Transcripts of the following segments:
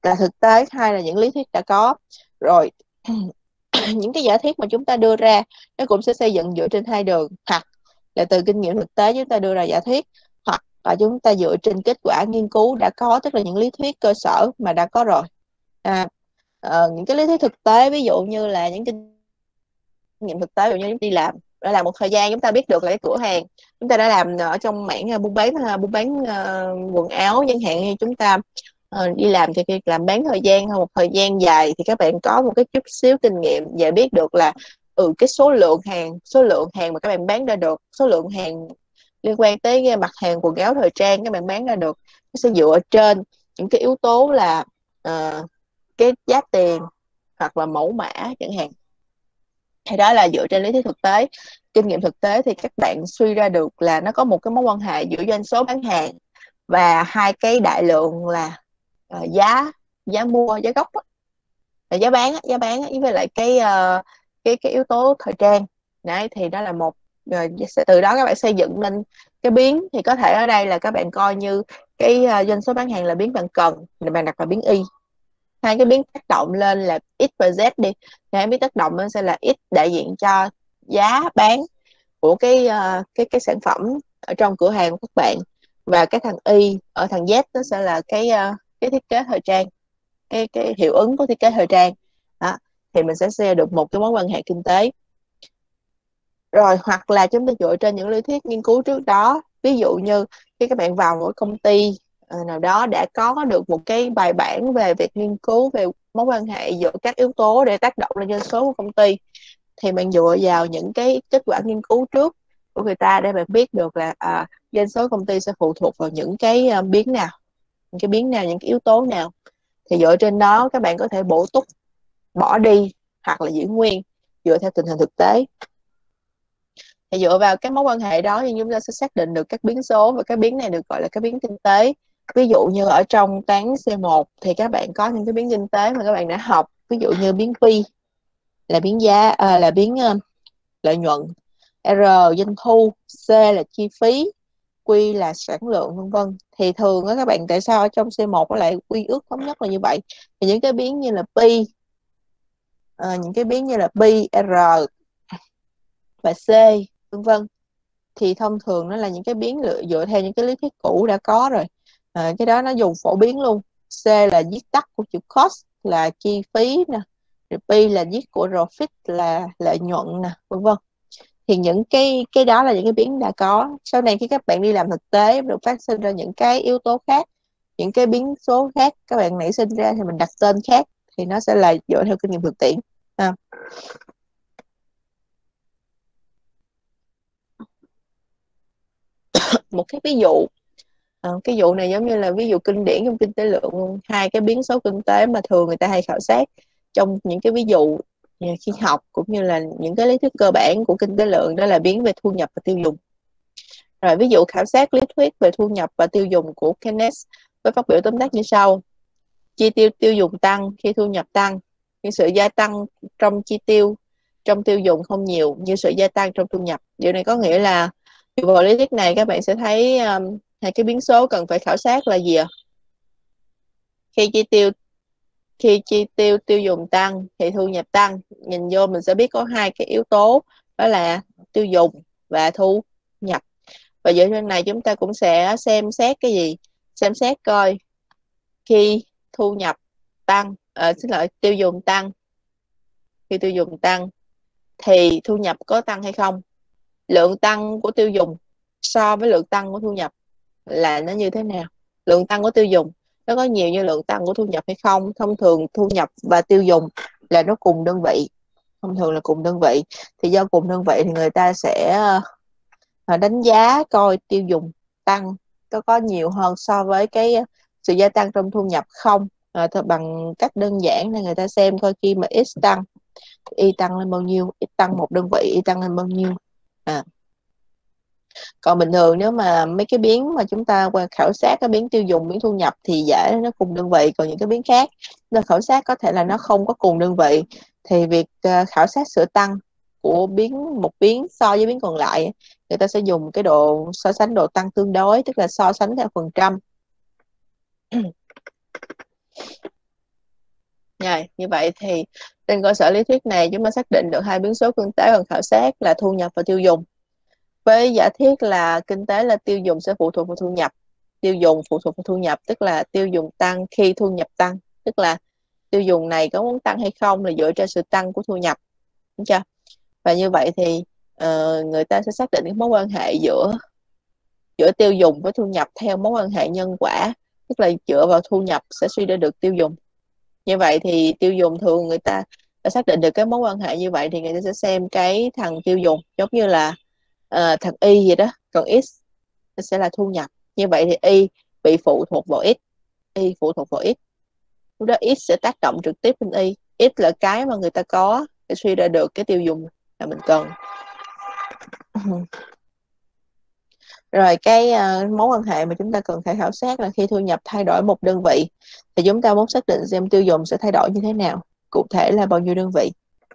là thực tế, hai là những lý thuyết đã có rồi. Những cái giả thiết mà chúng ta đưa ra nó cũng sẽ xây dựng dựa trên hai đường, hoặc là từ kinh nghiệm thực tế chúng ta đưa ra giả thuyết, hoặc là chúng ta dựa trên kết quả nghiên cứu đã có, tức là những lý thuyết cơ sở mà đã có rồi. à, những cái lý thuyết thực tế, ví dụ như là những kinh nghiệm thực tế, ví dụ như chúng đi làm, đã làm một thời gian chúng ta biết được là cái cửa hàng chúng ta đã làm ở trong mảng buôn bán quần áo chẳng hạn, như chúng ta đi làm thì khi làm bán thời gian hơn một thời gian dài thì các bạn có một cái chút xíu kinh nghiệm và biết được là cái số lượng hàng mà các bạn bán ra được, số lượng hàng liên quan tới cái mặt hàng quần áo thời trang các bạn bán ra được, nó sẽ dựa trên những cái yếu tố là cái giá tiền hoặc là mẫu mã chẳng hạn. Thì đó là dựa trên lý thuyết thực tế. Kinh nghiệm thực tế thì các bạn suy ra được là nó có một cái mối quan hệ giữa doanh số bán hàng và hai cái đại lượng là giá giá mua, giá gốc á, là giá bán với lại cái yếu tố thời trang. Đấy, thì đó là một, rồi từ đó các bạn xây dựng lên cái biến. Thì có thể ở đây là các bạn coi như cái doanh số bán hàng là biến bạn cần, thì bạn đặt vào biến y. Hai cái biến tác động lên là x và z đi, thì hai biến tác động lên sẽ là x đại diện cho giá bán của cái sản phẩm ở trong cửa hàng của các bạn, và cái thằng y ở thằng z nó sẽ là cái thiết kế thời trang, cái hiệu ứng của thiết kế thời trang đó. Thì mình sẽ xem được một cái mối quan hệ kinh tế. Rồi hoặc là chúng ta dựa trên những lý thuyết nghiên cứu trước đó, ví dụ như khi các bạn vào một công ty nào đó đã có được một cái bài bản về việc nghiên cứu về mối quan hệ giữa các yếu tố để tác động lên doanh số của công ty, thì bạn dựa vào những cái kết quả nghiên cứu trước của người ta để bạn biết được là doanh số công ty sẽ phụ thuộc vào những cái biến nào, những cái yếu tố nào. Thì dựa trên đó các bạn có thể bổ túc, bỏ đi hoặc là giữ nguyên dựa theo tình hình thực tế. Thì dựa vào các mối quan hệ đó thì chúng ta sẽ xác định được các biến số, và các biến này được gọi là các biến kinh tế. Ví dụ như ở trong toán C1 thì các bạn có những cái biến kinh tế mà các bạn đã học, ví dụ như biến phi là biến giá, là biến lợi nhuận, R doanh thu, C là chi phí, Q là sản lượng, vân vân. Thì thường á các bạn, tại sao ở trong C1 nó lại quy ước thống nhất là như vậy? Thì những cái biến như là pi, R và C, vân vân, thì thông thường nó là những cái biến dựa theo những cái lý thuyết cũ đã có rồi. Cái đó nó dùng phổ biến luôn. C là viết tắt của chữ cost là chi phí nè, rồi P là viết của profit là lợi nhuận nè, vân vân. Thì những cái đó là những cái biến đã có. Sau này khi các bạn đi làm thực tế được phát sinh ra những cái yếu tố khác, những cái biến số khác các bạn nảy sinh ra, thì mình đặt tên khác, thì nó sẽ là dựa theo kinh nghiệm thực tiễn. Một cái ví dụ, cái vụ này giống như là ví dụ kinh điển trong kinh tế lượng luôn. Hai cái biến số kinh tế mà thường người ta hay khảo sát trong những cái ví dụ khi học cũng như là những cái lý thuyết cơ bản của kinh tế lượng, đó là biến về thu nhập và tiêu dùng. Rồi ví dụ khảo sát lý thuyết về thu nhập và tiêu dùng của Keynes với phát biểu tóm tắt như sau: chi tiêu tiêu dùng tăng khi thu nhập tăng, nhưng sự gia tăng trong tiêu dùng không nhiều như sự gia tăng trong thu nhập. Điều này có nghĩa là vào lý thuyết này các bạn sẽ thấy hai cái biến số cần phải khảo sát là gì ạ? Khi chi tiêu tiêu dùng tăng thì thu nhập tăng. Nhìn vô mình sẽ biết có hai cái yếu tố, đó là tiêu dùng và thu nhập. Và dựa trên này chúng ta cũng sẽ xem xét cái gì? Xem xét coi khi thu nhập tăng, tiêu dùng tăng, khi tiêu dùng tăng thì thu nhập có tăng hay không? Lượng tăng của tiêu dùng so với lượng tăng của thu nhập là nó như thế nào? Lượng tăng của tiêu dùng nó có nhiều như lượng tăng của thu nhập hay không? Thông thường thu nhập và tiêu dùng là nó cùng đơn vị, thông thường là cùng đơn vị. Thì do cùng đơn vị thì người ta sẽ đánh giá coi tiêu dùng tăng có nhiều hơn so với cái sự gia tăng trong thu nhập không. Bằng cách đơn giản là người ta xem coi khi mà x tăng, y tăng lên bao nhiêu, x tăng một đơn vị, y tăng lên bao nhiêu. Còn bình thường nếu mà mấy cái biến mà chúng ta qua khảo sát cái biến tiêu dùng, biến thu nhập thì dễ nó cùng đơn vị. Còn những cái biến khác nên khảo sát có thể là nó không có cùng đơn vị, thì việc khảo sát sự tăng của một biến so với biến còn lại, người ta sẽ dùng cái độ so sánh độ tăng tương đối, tức là so sánh theo phần trăm. Rồi, như vậy thì trên cơ sở lý thuyết này chúng ta xác định được hai biến số kinh tế cần khảo sát là thu nhập và tiêu dùng. Với giả thiết là kinh tế là tiêu dùng sẽ phụ thuộc vào thu nhập, tiêu dùng phụ thuộc vào thu nhập, tức là tiêu dùng tăng khi thu nhập tăng, tức là tiêu dùng này có muốn tăng hay không là dựa trên sự tăng của thu nhập, đúng chưa? Và như vậy thì người ta sẽ xác định cái mối quan hệ giữa tiêu dùng với thu nhập theo mối quan hệ nhân quả, tức là dựa vào thu nhập sẽ suy ra được tiêu dùng. Như vậy thì tiêu dùng thường người ta đã xác định được cái mối quan hệ như vậy thì người ta sẽ xem cái thằng tiêu dùng giống như là thằng Y vậy đó, còn X sẽ là thu nhập. Như vậy thì Y bị phụ thuộc vào X, Y phụ thuộc vào X, lúc đó X sẽ tác động trực tiếp lên Y. X là cái mà người ta có để suy ra được cái tiêu dùng là mình cần. Rồi cái mối quan hệ mà chúng ta cần phải khảo sát là khi thu nhập thay đổi một đơn vị thì chúng ta muốn xác định xem tiêu dùng sẽ thay đổi như thế nào, cụ thể là bao nhiêu đơn vị.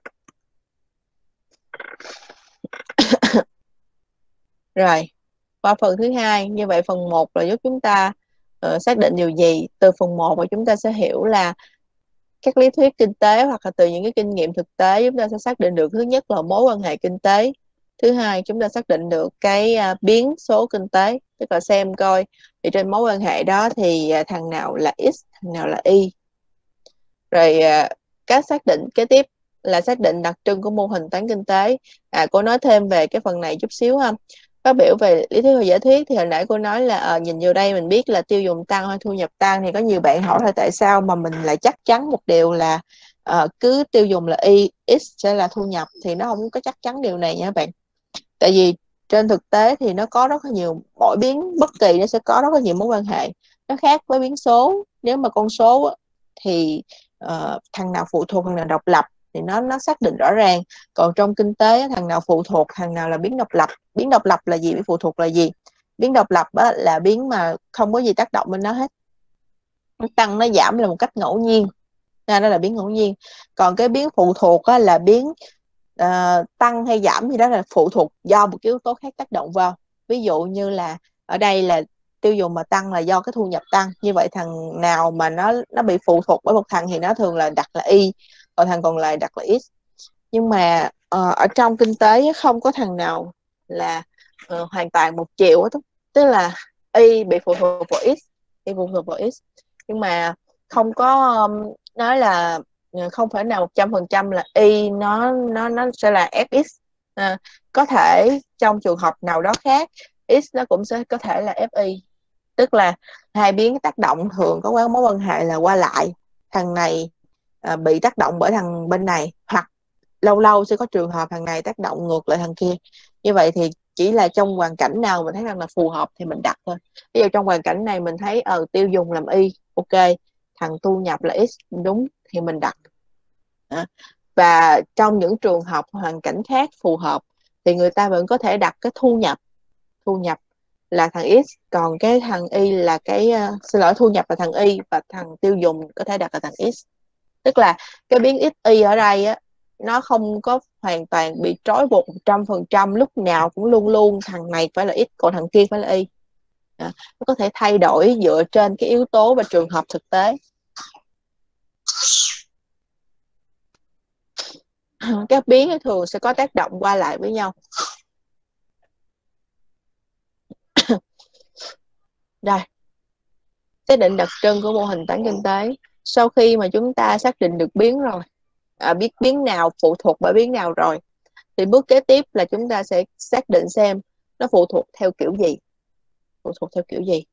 Rồi, qua phần thứ hai, như vậy phần 1 là giúp chúng ta xác định điều gì? Từ phần 1 mà chúng ta sẽ hiểu là các lý thuyết kinh tế hoặc là từ những cái kinh nghiệm thực tế chúng ta sẽ xác định được thứ nhất là mối quan hệ kinh tế. Thứ hai, chúng ta xác định được cái biến số kinh tế, tức là xem coi thì trên mối quan hệ đó thì thằng nào là X, thằng nào là Y. Rồi các xác định kế tiếp là xác định đặc trưng của mô hình toán kinh tế. Cô nói thêm về cái phần này chút xíu ha. Phát biểu về lý thuyết và giả thuyết thì hồi nãy cô nói là nhìn vô đây mình biết là tiêu dùng tăng hay thu nhập tăng, thì có nhiều bạn hỏi là tại sao mà mình lại chắc chắn một điều là cứ tiêu dùng là Y, X sẽ là thu nhập, thì nó không có chắc chắn điều này nha bạn. Tại vì trên thực tế thì nó có rất là nhiều, mỗi biến bất kỳ nó sẽ có rất là nhiều mối quan hệ. Nó khác với biến số, nếu mà con số thì thằng nào phụ thuộc thằng nào độc lập thì nó xác định rõ ràng. Còn trong kinh tế thằng nào phụ thuộc thằng nào là biến độc lập. Biến độc lập là gì, biến phụ thuộc là gì? Biến độc lập là biến mà không có gì tác động bên nó hết, nó tăng nó giảm là một cách ngẫu nhiên, đó là biến ngẫu nhiên. Còn cái biến phụ thuộc là biến tăng hay giảm thì đó là phụ thuộc do một yếu tố khác tác động vào. Ví dụ như là ở đây là tiêu dùng mà tăng là do cái thu nhập tăng, như vậy thằng nào mà nó bị phụ thuộc bởi một thằng thì nó thường là đặt là Y, còn thằng còn lại đặt là X. Nhưng mà ở trong kinh tế không có thằng nào là hoàn toàn một chiều đó. Tức là Y bị phụ thuộc vào X, Y phụ thuộc vào X, nhưng mà không có nói là không phải nào 100% là Y nó sẽ là FX. Có thể trong trường hợp nào đó khác X nó cũng sẽ có thể là FY, tức là hai biến tác động thường có mối quan hệ là qua lại, thằng này bị tác động bởi thằng bên này, hoặc lâu lâu sẽ có trường hợp thằng này tác động ngược lại thằng kia. Như vậy thì chỉ là trong hoàn cảnh nào mình thấy rằng là phù hợp thì mình đặt thôi. Ví dụ trong hoàn cảnh này mình thấy tiêu dùng làm Y, ok, thằng thu nhập là X đúng thì mình đặt. Và trong những trường hợp hoàn cảnh khác phù hợp thì người ta vẫn có thể đặt cái thu nhập là thằng X, còn cái thằng Y là cái xin lỗi, thu nhập là thằng Y và thằng tiêu dùng có thể đặt là thằng X. Tức là cái biến X Y ở đây á, nó không có hoàn toàn bị trói buộc 100%, lúc nào cũng luôn luôn thằng này phải là X còn thằng kia phải là Y. Nó có thể thay đổi dựa trên cái yếu tố và trường hợp thực tế. Các biến thường sẽ có tác động qua lại với nhau. Rồi, xác định đặc trưng của mô hình toán kinh tế. Sau khi mà chúng ta xác định được biến rồi, biết biến nào phụ thuộc bởi biến nào rồi, thì bước kế tiếp là chúng ta sẽ xác định xem nó phụ thuộc theo kiểu gì. Phụ thuộc theo kiểu gì?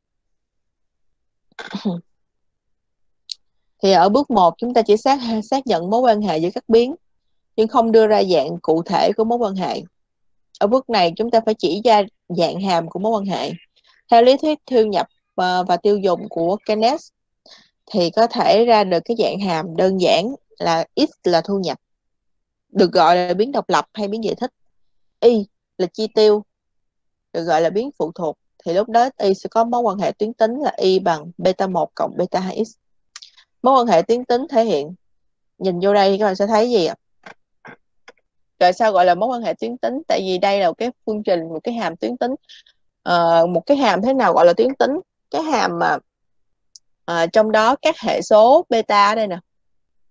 Thì ở bước 1 chúng ta chỉ xác nhận mối quan hệ giữa các biến, nhưng không đưa ra dạng cụ thể của mối quan hệ. Ở bước này chúng ta phải chỉ ra dạng hàm của mối quan hệ. Theo lý thuyết thu nhập và tiêu dùng của Keynes thì có thể ra được cái dạng hàm đơn giản là X là thu nhập, được gọi là biến độc lập hay biến giải thích. Y là chi tiêu, được gọi là biến phụ thuộc. Thì lúc đó Y sẽ có mối quan hệ tuyến tính là Y bằng beta 1 cộng beta 2x. Mối quan hệ tuyến tính thể hiện, nhìn vô đây các bạn sẽ thấy gì ạ? Tại sao gọi là mối quan hệ tuyến tính? Tại vì đây là một cái phương trình, một cái hàm tuyến tính. Một cái hàm thế nào gọi là tuyến tính? Cái hàm mà trong đó các hệ số beta ở đây nè,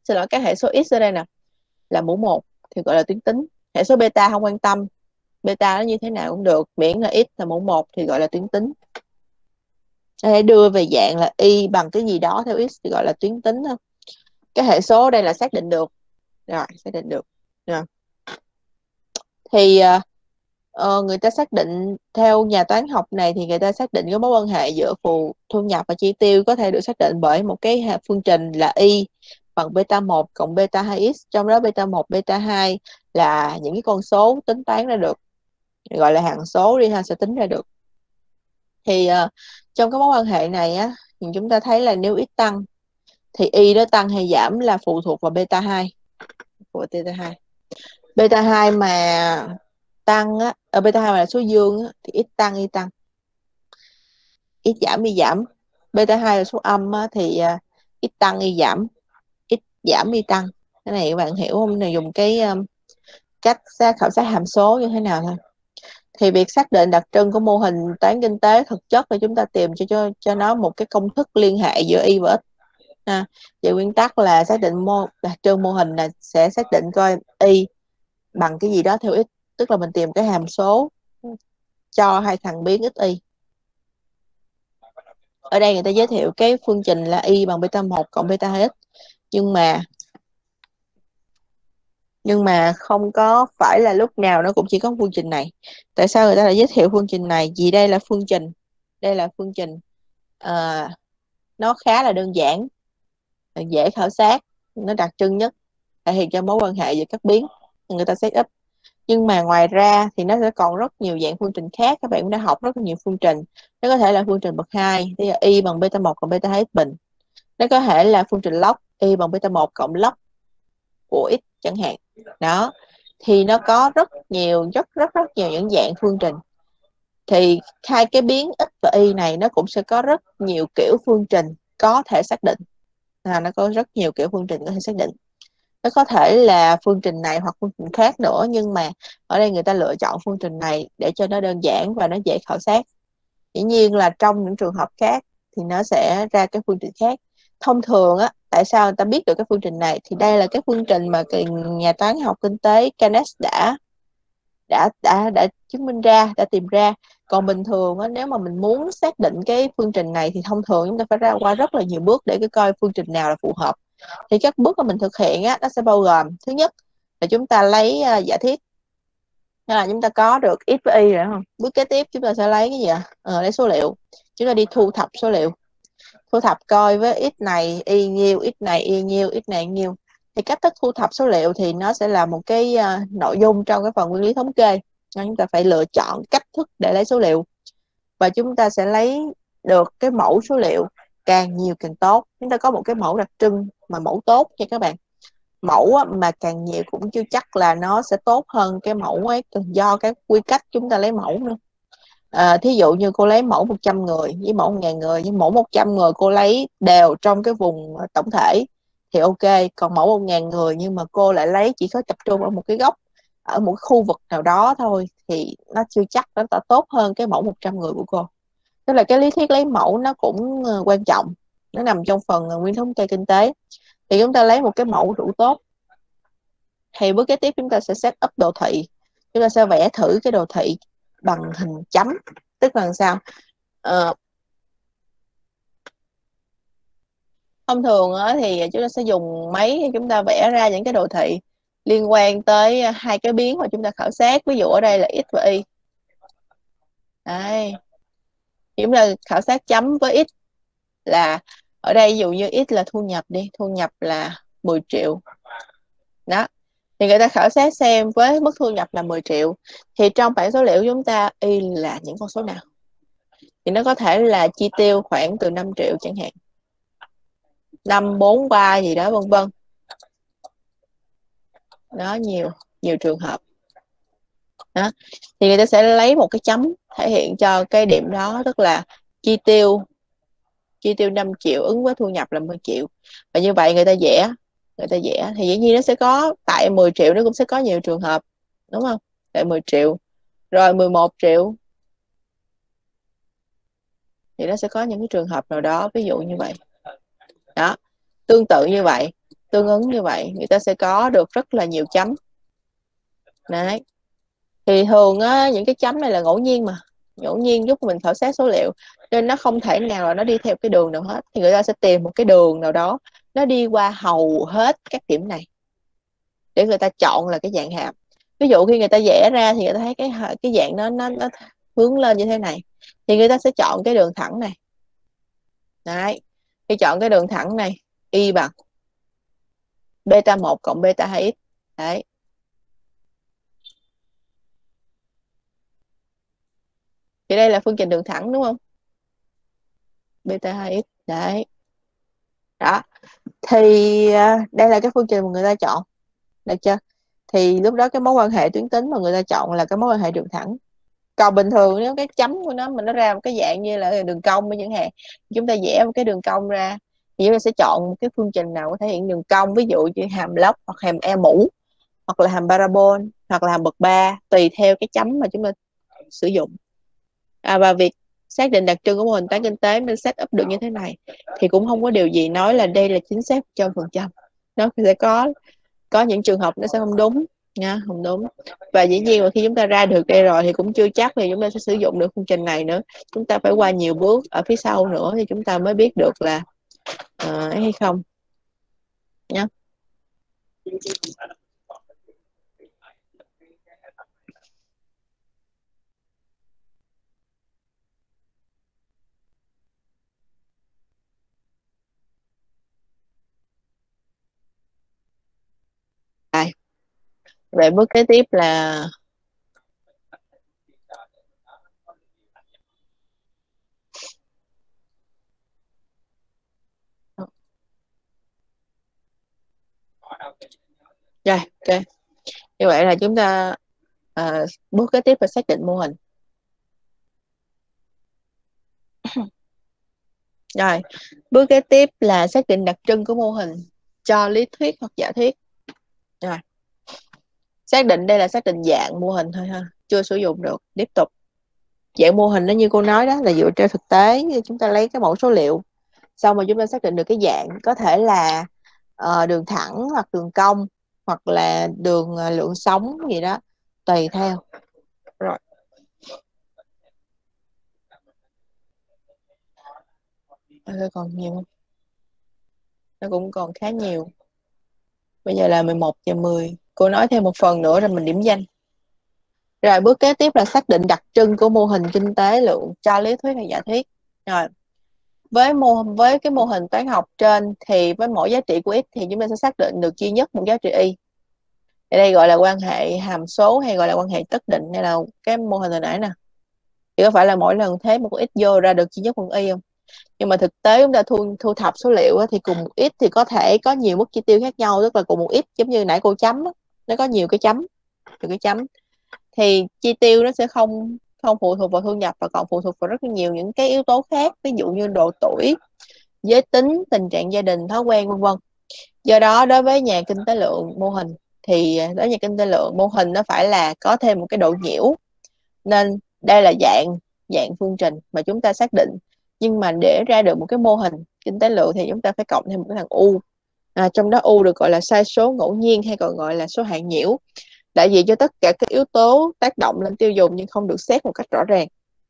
xin lỗi, cái hệ số x ở đây nè là mũ 1 thì gọi là tuyến tính. Hệ số beta không quan tâm, beta nó như thế nào cũng được, miễn là x là mũ 1 thì gọi là tuyến tính. Hãy đưa về dạng là y bằng cái gì đó theo x thì gọi là tuyến tính thôi. Cái hệ số đây là xác định được rồi, xác định được rồi. Thì người ta xác định theo nhà toán học này thì người ta xác định cái mối quan hệ giữa thu nhập và chi tiêu có thể được xác định bởi một cái phương trình là y bằng beta 1 cộng beta 2x, trong đó beta 1 beta 2 là những cái con số tính toán ra được, gọi là hằng số đi ha, sẽ tính ra được. Thì trong cái mối quan hệ này á thì chúng ta thấy là nếu x tăng thì y đó tăng hay giảm là phụ thuộc vào beta 2 của beta 2. Beta 2 mà tăng á, ở beta 2 mà là số dương á, thì x tăng y tăng, x giảm y giảm. Beta 2 là số âm á, thì x tăng y giảm, x giảm y tăng. Cái này các bạn hiểu không? Này dùng cái cách khảo sát hàm số như thế nào thôi. Thì việc xác định đặc trưng của mô hình toán kinh tế thực chất là chúng ta tìm cho nó một cái công thức liên hệ giữa y và x. Về nguyên tắc là xác định đặc trưng mô hình là sẽ xác định coi y bằng cái gì đó theo x, tức là mình tìm cái hàm số cho hai thằng biến x y. Ở đây người ta giới thiệu cái phương trình là y bằng beta 1 cộng beta 2x, nhưng mà không có phải là lúc nào nó cũng chỉ có phương trình này. Tại sao người ta lại giới thiệu phương trình này? Vì đây là phương trình nó khá là đơn giản, dễ khảo sát, nó đặc trưng nhất, thể hiện cho mối quan hệ giữa các biến người ta set up. Nhưng mà ngoài ra thì nó sẽ còn rất nhiều dạng phương trình khác, các bạn cũng đã học rất nhiều phương trình. Nó có thể là phương trình bậc 2, thì là y bằng beta 1 cộng beta 2x bình. Nó có thể là phương trình log, y bằng beta 1 cộng log của x chẳng hạn. Đó, thì nó có rất nhiều những dạng phương trình. Thì hai cái biến x và y này nó cũng sẽ có rất nhiều kiểu phương trình có thể xác định. Nó có rất nhiều kiểu phương trình có thể xác định. Nó có thể là phương trình này hoặc phương trình khác nữa, nhưng mà ở đây người ta lựa chọn phương trình này để cho nó đơn giản và nó dễ khảo sát. Dĩ nhiên là trong những trường hợp khác thì nó sẽ ra cái phương trình khác. Thông thường á, tại sao người ta biết được cái phương trình này? Thì đây là cái phương trình mà nhà toán học kinh tế Canes đã chứng minh ra, đã tìm ra. Còn bình thường á, nếu mà mình muốn xác định cái phương trình này thì thông thường chúng ta phải ra qua rất là nhiều bước để coi phương trình nào là phù hợp. Thì các bước mà mình thực hiện á, nó sẽ bao gồm: thứ nhất là chúng ta lấy giả thiết, nên là chúng ta có được x với y rồi không? Bước kế tiếp chúng ta sẽ lấy cái gì ạ? Lấy số liệu. Chúng ta đi thu thập số liệu, thu thập coi với x này y nhiêu, x này y nhiêu, x này y nhiêu. Thì cách thức thu thập số liệu thì nó sẽ là một cái nội dung trong cái phần nguyên lý thống kê. Nên chúng ta phải lựa chọn cách thức để lấy số liệu, và chúng ta sẽ lấy được cái mẫu số liệu càng nhiều càng tốt. Chúng ta có một cái mẫu đặc trưng mà mẫu tốt nha các bạn. Mẫu mà càng nhiều cũng chưa chắc là nó sẽ tốt hơn cái mẫu ấy, do cái quy cách chúng ta lấy mẫu nữa. Thí dụ như cô lấy mẫu 100 người với mẫu 1000 người, nhưng mẫu 100 người cô lấy đều trong cái vùng tổng thể thì ok. Còn mẫu 1000 người nhưng mà cô lại lấy chỉ có tập trung ở một cái góc, ở một khu vực nào đó thôi, thì nó chưa chắc nó đã tốt hơn cái mẫu 100 người của cô. Tức là cái lý thuyết lấy mẫu nó cũng quan trọng, nó nằm trong phần nguyên thống kê kinh tế. Thì chúng ta lấy một cái mẫu đủ tốt thì bước kế tiếp chúng ta sẽ set up đồ thị. Chúng ta sẽ vẽ thử cái đồ thị bằng hình chấm, tức là sao? Thông thường thì chúng ta sẽ dùng máy, chúng ta vẽ ra những cái đồ thị liên quan tới hai cái biến mà chúng ta khảo sát. Ví dụ ở đây là x và y. Đây, chúng ta khảo sát chấm với x là, ở đây ví dụ như x là thu nhập đi, thu nhập là 10 triệu. Đó, thì người ta khảo sát xem với mức thu nhập là 10 triệu thì trong bảng số liệu chúng ta y là những con số nào. Thì nó có thể là chi tiêu khoảng từ 5 triệu chẳng hạn, 5, 4, 3 gì đó vân vân. Đó, nhiều trường hợp. Đó, thì người ta sẽ lấy một cái chấm thể hiện cho cái điểm đó, tức là chi tiêu 5 triệu ứng với thu nhập là 10 triệu. Và như vậy người ta vẽ thì dĩ nhiên nó sẽ có, tại 10 triệu nó cũng sẽ có nhiều trường hợp, đúng không? Tại 10 triệu rồi 11 triệu thì nó sẽ có những cái trường hợp nào đó, ví dụ như vậy. Đó, tương tự tương ứng như vậy, người ta sẽ có được rất là nhiều chấm. Đấy. Thì thường á, những cái chấm này là ngẫu nhiên mà, ngẫu nhiên giúp mình khảo sát số liệu, nên nó không thể nào là nó đi theo cái đường nào hết, thì người ta sẽ tìm một cái đường nào đó nó đi qua hầu hết các điểm này để người ta chọn là cái dạng hàm. Ví dụ khi người ta vẽ ra thì người ta thấy cái dạng nó hướng lên như thế này, thì người ta sẽ chọn cái đường thẳng này. Đấy, khi chọn cái đường thẳng này, y bằng beta 1 cộng beta 2x. Đấy, thì đây là phương trình đường thẳng đúng không, beta 2x. Đấy, đó, thì đây là cái phương trình mà người ta chọn, được chưa? Thì lúc đó cái mối quan hệ tuyến tính mà người ta chọn là cái mối quan hệ đường thẳng. Còn bình thường nếu cái chấm của nó mà nó ra một cái dạng như là đường cong với chẳng hạn, chúng ta vẽ một cái đường cong ra thì chúng ta sẽ chọn một cái phương trình nào có thể hiện đường cong, ví dụ như hàm log hoặc hàm e mũ hoặc là hàm parabol hoặc là hàm bậc 3, tùy theo cái chấm mà chúng ta sử dụng. Và việc xác định đặc trưng của mô hình toán kinh tế nên set up được như thế này thì cũng không có điều gì nói là đây là chính xác 100%. Nó sẽ có những trường hợp nó sẽ không đúng nha, không đúng. Và dĩ nhiên là khi chúng ta ra được đây rồi thì cũng chưa chắc thì chúng ta sẽ sử dụng được phương trình này nữa, chúng ta phải qua nhiều bước ở phía sau nữa thì chúng ta mới biết được là ấy hay không nhé. Vậy bước kế tiếp là rồi, ok, như vậy là chúng ta bước kế tiếp là xác định mô hình. Rồi, bước kế tiếp là xác định đặc trưng của mô hình cho lý thuyết hoặc giả thuyết. Rồi, xác định đây là xác định dạng mô hình thôi ha, chưa sử dụng được. Tiếp tục, dạng mô hình nó như cô nói đó là dựa trên thực tế, chúng ta lấy cái mẫu số liệu xong rồi chúng ta xác định được cái dạng, có thể là đường thẳng hoặc đường cong hoặc là đường lượng sóng gì đó, tùy theo. Rồi, còn nhiều không? Nó cũng còn khá nhiều. Bây giờ là 11:10, cô nói thêm một phần nữa rồi mình điểm danh. Rồi bước kế tiếp là xác định đặc trưng của mô hình kinh tế lượng cho lý thuyết hay giả thuyết. Rồi, với cái mô hình toán học trên thì với mỗi giá trị của x thì chúng ta sẽ xác định được duy nhất một giá trị y. Ở đây gọi là quan hệ hàm số hay gọi là quan hệ tất định, hay là cái mô hình hồi nãy nè, thì có phải là mỗi lần thế một x vô ra được duy nhất một y không? Nhưng mà thực tế chúng ta thu thập số liệu thì cùng một x thì có thể có nhiều mức chi tiêu khác nhau, tức là cùng một x giống như nãy cô chấm đó, nó có nhiều cái chấm, thì chi tiêu nó sẽ không không phụ thuộc vào thu nhập và còn phụ thuộc vào rất nhiều những cái yếu tố khác, ví dụ như độ tuổi, giới tính, tình trạng gia đình, thói quen, vân vân. Do đó đối với nhà kinh tế lượng mô hình thì đối với nhà kinh tế lượng mô hình nó phải là có thêm một cái độ nhiễu, nên đây là dạng phương trình mà chúng ta xác định. Nhưng mà để ra được một cái mô hình kinh tế lượng thì chúng ta phải cộng thêm một cái thằng u, trong đó u được gọi là sai số ngẫu nhiên hay còn gọi là số hạng nhiễu, đại diện cho tất cả các yếu tố tác động lên tiêu dùng nhưng không được xét một cách rõ ràng,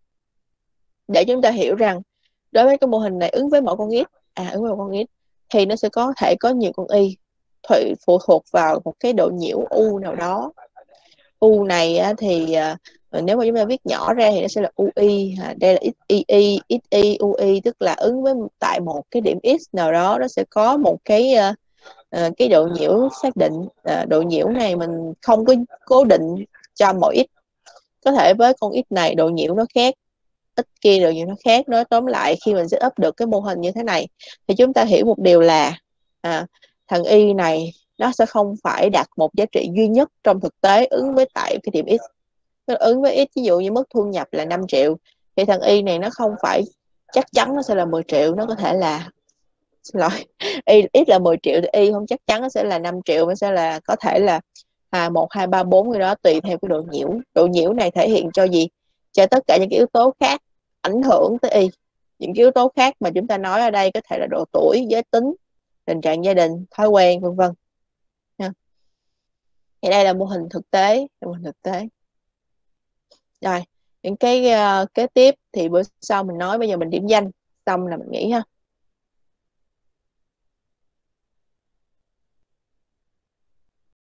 để chúng ta hiểu rằng đối với cái mô hình này ứng với mỗi con x thì nó sẽ có thể có nhiều con y, phụ thuộc vào một cái độ nhiễu u nào đó. U này thì nếu mà chúng ta viết nhỏ ra thì nó sẽ là UI, đây là XII, XI, UI, tức là ứng với tại một cái điểm X nào đó nó sẽ có một cái độ nhiễu xác định. Độ nhiễu này mình không có cố định cho mỗi x, có thể với con x này độ nhiễu nó khác, x kia độ nhiễu nó khác. Nói tóm lại, khi mình set up được cái mô hình như thế này thì chúng ta hiểu một điều là thằng y này nó sẽ không phải đặt một giá trị duy nhất trong thực tế ứng với tại cái điểm x. Nó ứng với x, ví dụ như mức thu nhập là 5 triệu thì thằng y này nó không phải chắc chắn nó sẽ là 10 triệu, nó có thể là, xin lỗi, x là 10 triệu thì y không chắc chắn nó sẽ là 5 triệu, nó sẽ là có thể là 1, 2, 3, 4 cái đó, tùy theo cái độ nhiễu. Độ nhiễu này thể hiện cho gì? Cho tất cả những cái yếu tố khác ảnh hưởng tới y. Những cái yếu tố khác mà chúng ta nói ở đây có thể là độ tuổi, giới tính, tình trạng gia đình, thói quen, vân vân. Thì đây là mô hình thực tế, Rồi, những cái kế tiếp thì bữa sau mình nói, bây giờ mình điểm danh xong là mình nghỉ ha.